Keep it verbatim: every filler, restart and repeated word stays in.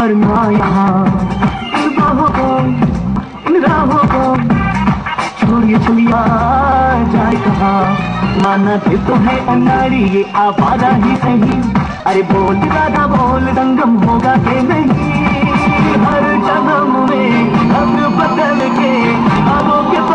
मरना यहाँ इन बाहों को, इन राहों को छोड़िए चलिया जाए कहाँ। माना कि तो है अनाड़ी ये आवारा ही सही, अरे बोल राधा बोल संगम होगा कि नहीं। हर जन्म में अब बदल के अब के